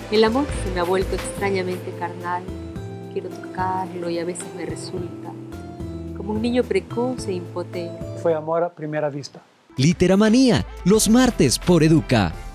El amor se me ha vuelto extrañamente carnal. Quiero tocarlo y a veces me resulta como un niño precoz e impotente. Fue amor a primera vista. Literamanía, los martes por Educa.